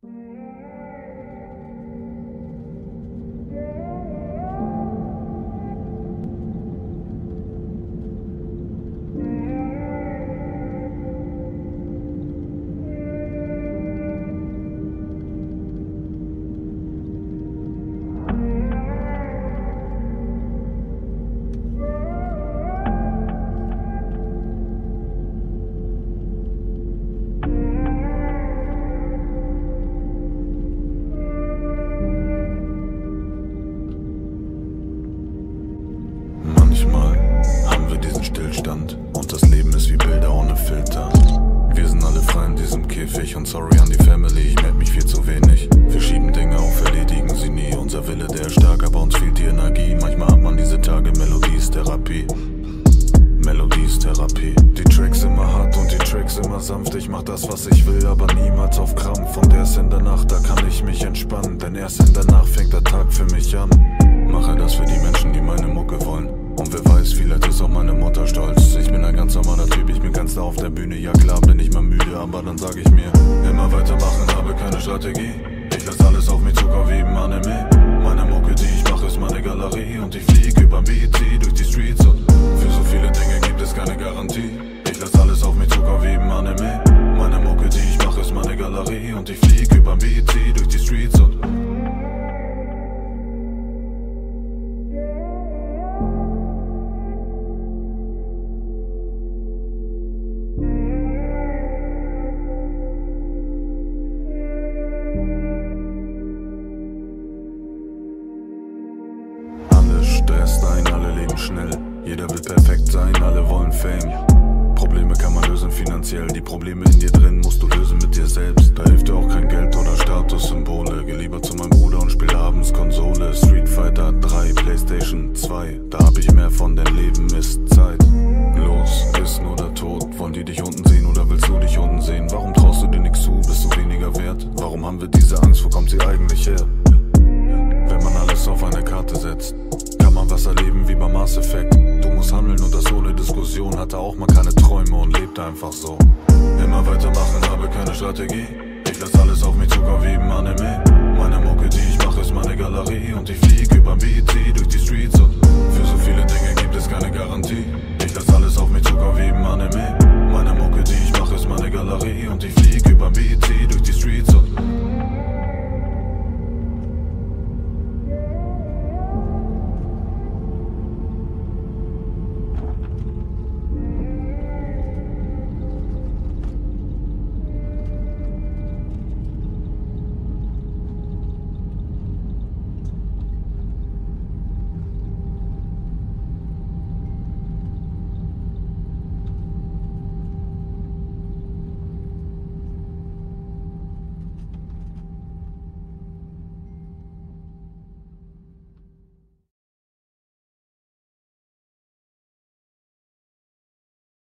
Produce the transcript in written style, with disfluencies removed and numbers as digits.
Manchmal haben wir diesen Stillstand und das Leben ist wie Bilder ohne Filter. Wir sind alle frei in diesem Käfig und sorry an die Family, ich merk mich viel zu wenig. Wir schieben Dinge auf, erledigen sie nie. Unser Wille, der ist stark, aber uns fehlt die Energie. Manchmal hat man diese Tage, Melodie ist Therapie. Melodie ist Therapie. Die Tracks immer hart und die Tracks immer sanft. Ich mach das, was ich will, aber niemals auf Krampf. Und erst in der Nacht, da kann ich mich entspannen, denn erst in der Nacht fängt der Tag für mich an. Mache das für die Menschen, die meine Mucke wollen. Und wer weiß, vielleicht ist auch meine Mutter stolz. Ich bin ein ganz normaler Typ, ich bin ganz da auf der Bühne. Ja klar bin ich mal müde, aber dann sag ich mir: immer weitermachen, habe keine Strategie. Ich lass alles auf mich zukommen wie im Anime. Meine Mucke, die ich mache, ist meine Galerie. Und ich flieg überm BET durch die Streets. Und für so viele Dinge gibt es keine Garantie. Ich lass alles auf mich zukommen wie im Anime. Meine Mucke, die ich mache, ist meine Galerie. Und ich flieg überm BET durch die Streets. Und stresst ein, alle leben schnell. Jeder will perfekt sein, alle wollen Fame. Probleme kann man lösen finanziell. Die Probleme in dir drin musst du lösen mit dir selbst. Da hilft dir auch kein Geld oder Statussymbole. Geh lieber zu meinem Bruder und spiel abends Konsole. Street Fighter 3, Playstation 2. Da hab ich mehr von, denn Leben ist Zeit. Los, Wissen oder Tod. Wollen die dich unten sehen oder willst du dich unten sehen? Warum traust du dir nichts zu, bist du weniger wert? Warum haben wir diese Angst, wo kommt sie eigentlich her? Wenn man alles auf eine Karte setzt, kann man was erleben wie beim Mass Effect. Du musst handeln und das ohne Diskussion. Hatte auch mal keine Träume und lebte einfach so. Immer weitermachen, habe keine Strategie. Ich lass alles auf mich zukommen wie im Anime. Meine Mucke, die ich mache, ist meine Galerie. Und ich flieg überm BET durch die Streets. Und für so viele Dinge gibt es keine Garantie. Ich lass alles auf mich zukommen wie im Anime. Meine Mucke, die